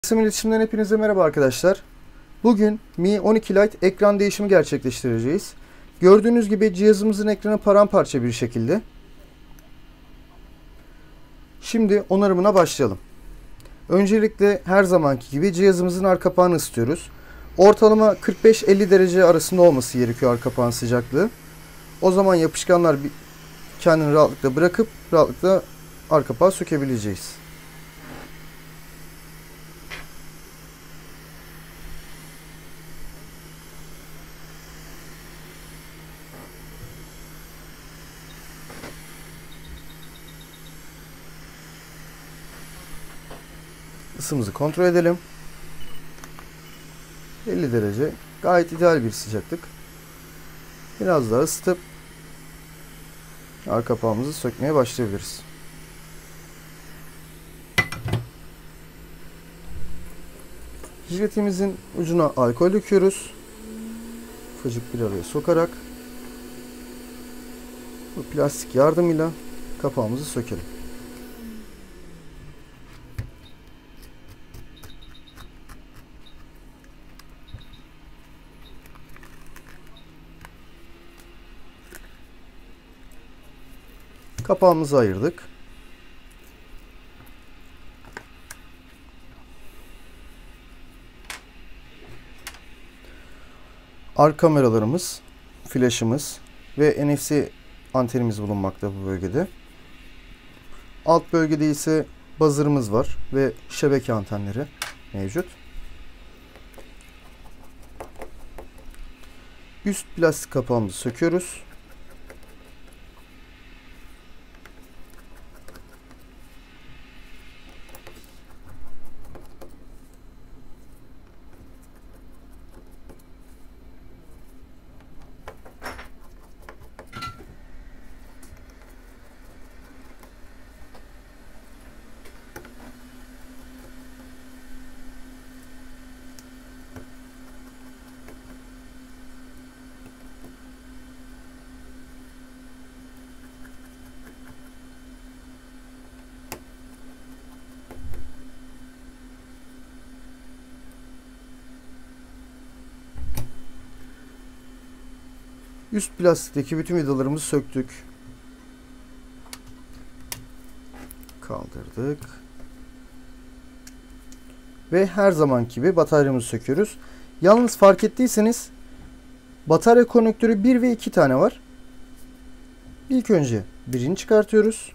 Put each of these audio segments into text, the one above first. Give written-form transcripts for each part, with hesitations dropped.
İsim iletişimden hepinize merhaba arkadaşlar. Bugün Mi 12 Lite ekran değişimi gerçekleştireceğiz. Gördüğünüz gibi cihazımızın ekranı paramparça bir şekilde. Şimdi onarımına başlayalım. Öncelikle her zamanki gibi cihazımızın arka kapağını ısıtıyoruz. Ortalama 45-50 derece arasında olması gerekiyor arka kapağın sıcaklığı. O zaman yapışkanlar kendini rahatlıkla bırakıp rahatlıkla arka kapağı sökebileceğiz. Isımızı kontrol edelim. 50 derece gayet ideal bir sıcaklık. Biraz daha ısıtıp arka kapağımızı sökmeye başlayabiliriz. Jiletimizin ucuna alkol döküyoruz. Ufacık bir araya sokarak bu plastik yardımıyla kapağımızı sökelim. Kapağımızı ayırdık. Arka kameralarımız, flaşımız ve NFC antenimiz bulunmakta bu bölgede. Alt bölgede ise buzzer'ımız var ve şebeke antenleri mevcut. Üst plastik kapağımızı söküyoruz. Üst plastikteki bütün vidalarımızı söktük. Kaldırdık. Ve her zamanki gibi bataryamızı söküyoruz. Yalnız fark ettiyseniz batarya konnektörü 1 ve 2 tane var. İlk önce birini çıkartıyoruz.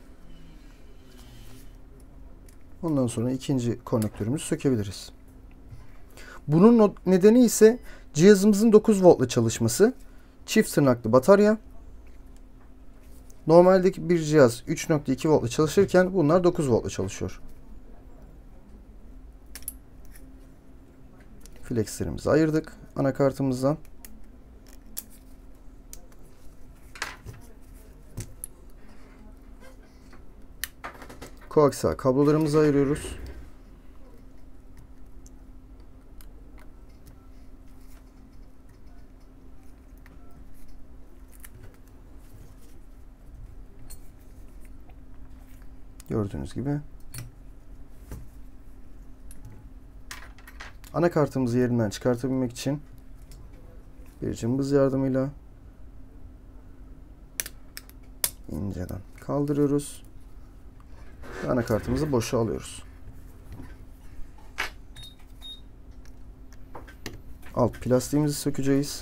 Ondan sonra ikinci konnektörümüzü sökebiliriz. Bunun nedeni ise cihazımızın 9 voltla çalışması. Çift tırnaklı batarya. Normaldeki bir cihaz 3.2 voltla çalışırken bunlar 9 voltla çalışıyor. Flexlerimizi ayırdık anakartımızdan. Koaksiyel kablolarımızı ayırıyoruz. Gördüğünüz gibi. Anakartımızı yerinden çıkartabilmek için bir cımbız yardımıyla inceden kaldırıyoruz. Ve anakartımızı boşa alıyoruz. Alt plastiğimizi sökeceğiz.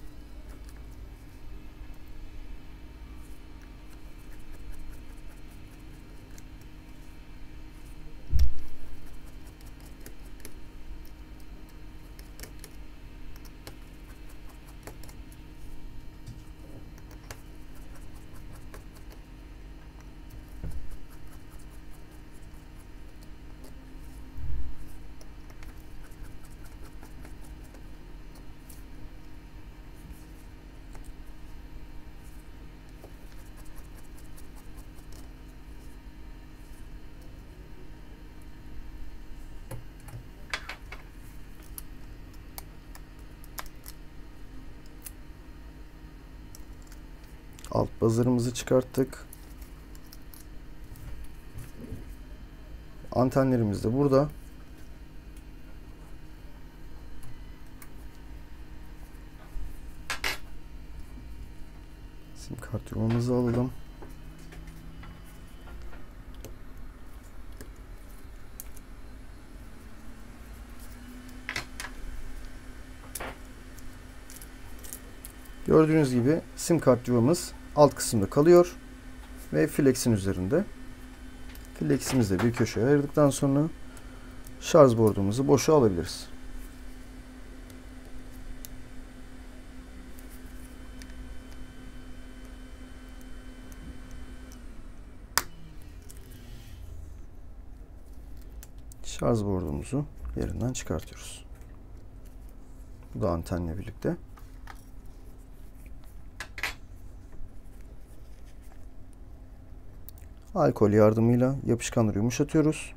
Alt buzzer'ımızı çıkarttık. Antenlerimiz de burada. Sim kart yuvamızı alalım. Gördüğünüz gibi sim kart yuvamız alt kısımda kalıyor ve flex'in üzerinde. Flex'imizi de bir köşeye ayırdıktan sonra şarj bordumuzu boşa alabiliriz. Şarj bordumuzu yerinden çıkartıyoruz. Bu da antenle birlikte. Alkol yardımıyla yapışkanları yumuşatıyoruz.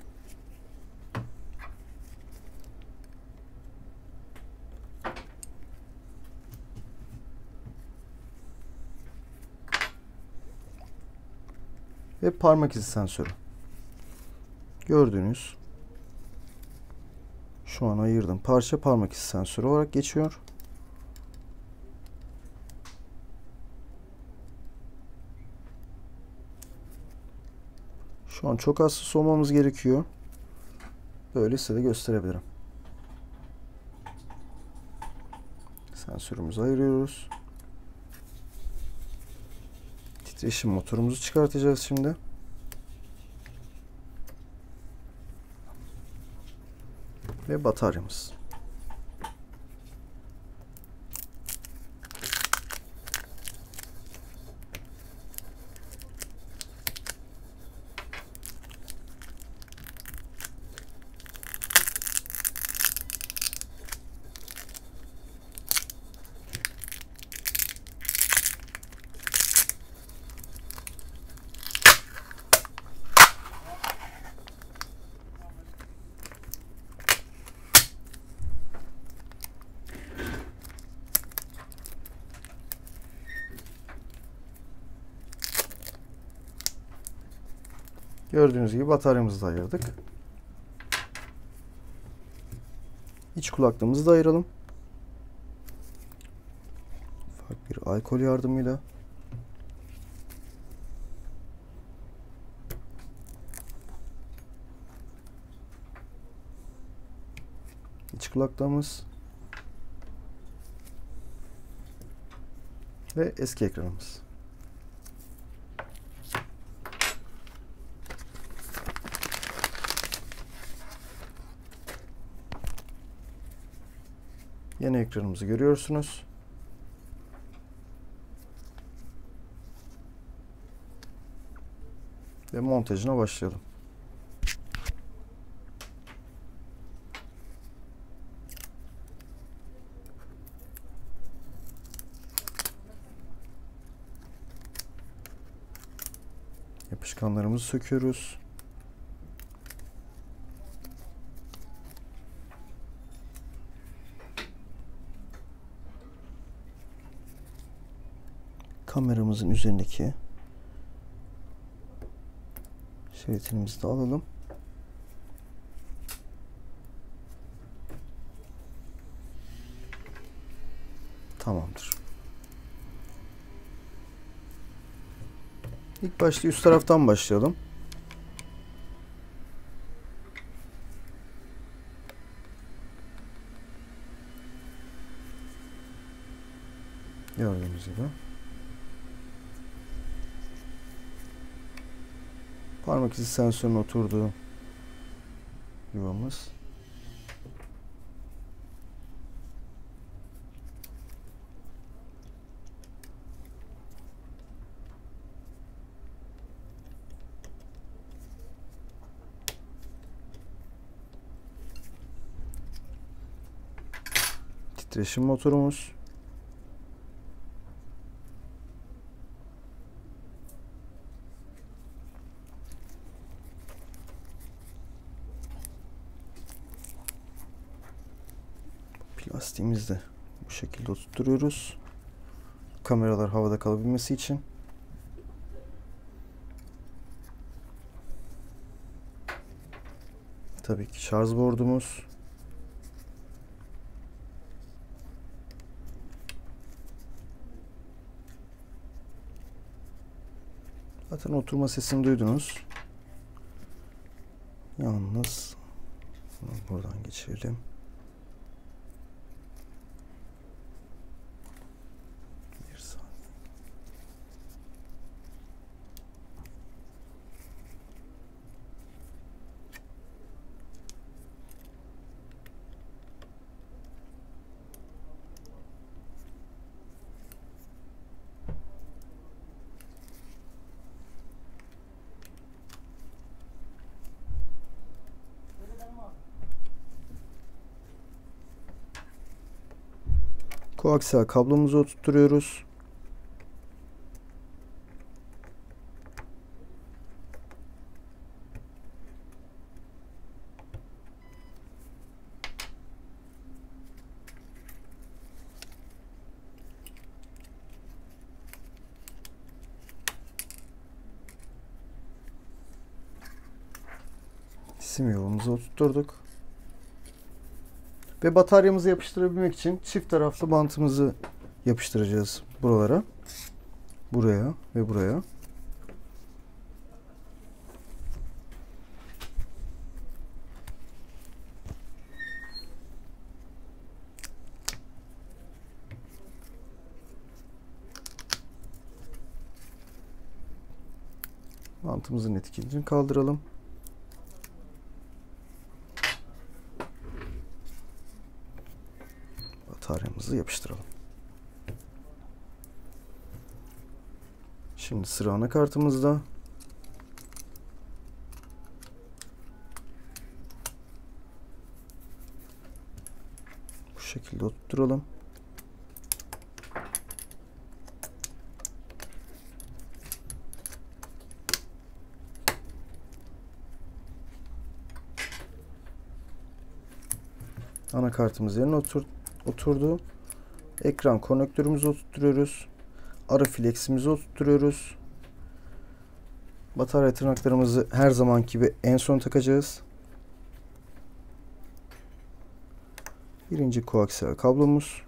Ve parmak izi sensörü. Gördüğünüz şu an ayırdığım parça parmak izi sensörü olarak geçiyor. Şu an çok hassas olmamız gerekiyor. Böyle size de gösterebilirim. Sensörümüzü ayırıyoruz. Titreşim motorumuzu çıkartacağız şimdi. Ve bataryamız. Gördüğünüz gibi bataryamızı da ayırdık. İç kulaklığımızı da ayıralım. Ufak bir alkol yardımıyla. İç kulaklığımız. Ve eski ekranımız. Yeni ekranımızı görüyorsunuz. Ve montajına başlayalım. Yapışkanlarımızı söküyoruz. Kameramızın üzerindeki şeritimizi de alalım. Tamamdır. İlk başta üst taraftan başlayalım. Gördüğünüz gibi. Parmak izi sensörünün oturduğu yuvamız. Titreşim motorumuz. Plastiğimizi de bu şekilde tutturuyoruz. Kameralar havada kalabilmesi için. Tabii ki şarj bordumuz. Zaten oturma sesini duydunuz. Yalnız buradan geçirelim. Bir saniye. Koaksiyel kablomuzu oturtuyoruz. Sim yolumuzu oturtturduk. Ve bataryamızı yapıştırabilmek için çift taraflı bantımızı yapıştıracağız buralara. Buraya ve buraya. Bantımızın etiketini kaldıralım. Bataryamızı yapıştıralım. Şimdi sıra anakartımızda. Bu şekilde oturtalım. Anakartımız yerine oturdu. Ekran konnektörümüzü oturtuyoruz. Ara fleximizi oturtuyoruz. Batarya tırnaklarımızı her zamanki gibi en son takacağız. Birinci koaksiyel kablomuz.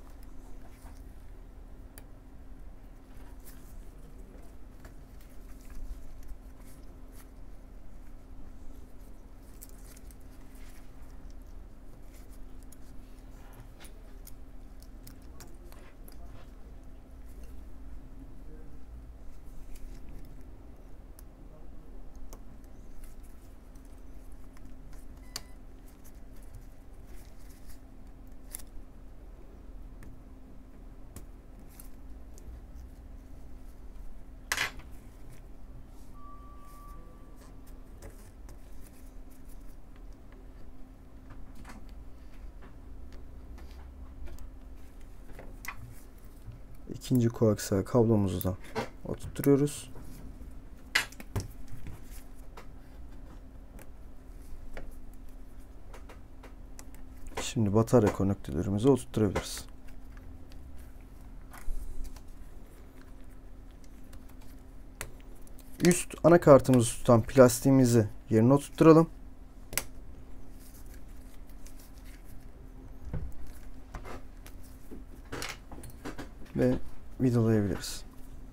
İkinci koaksiyel kablomuzu da oturtuyoruz. Şimdi batarya konnektörlerimizi oturtturabiliriz. Üst anakartımızı tutan plastiğimizi yerine oturtturalım. Ve vidalayabiliriz.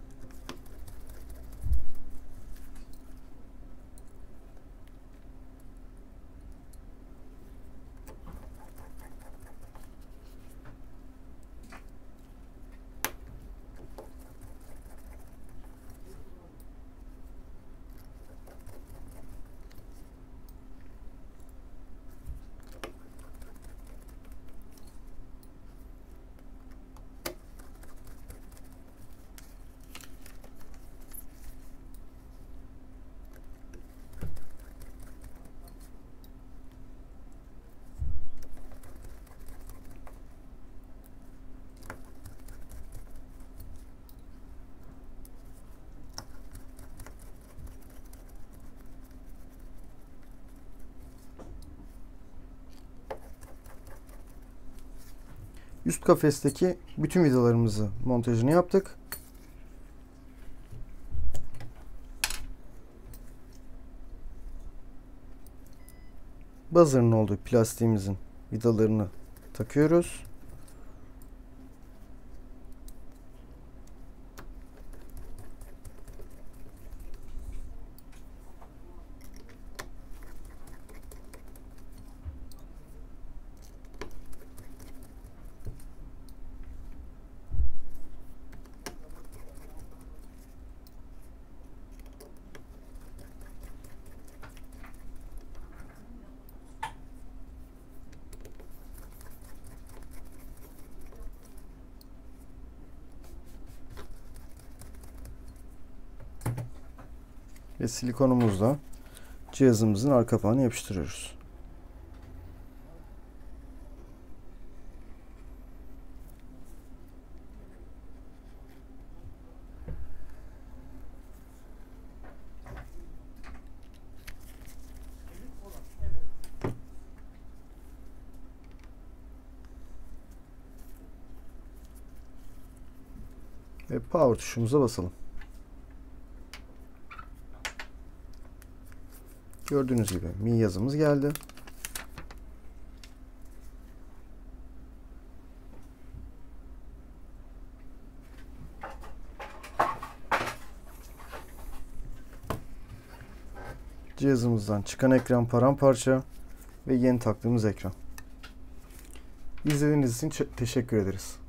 Üst kafesteki bütün vidalarımızı montajını yaptık. Buzzer'ın olduğu plastiğimizin vidalarını takıyoruz. Ve silikonumuzla cihazımızın arka kapağını yapıştırıyoruz. Ve power tuşumuza basalım. Gördüğünüz gibi Mi yazımız geldi. Cihazımızdan çıkan ekran paramparça ve yeni taktığımız ekran. İzlediğiniz için teşekkür ederiz.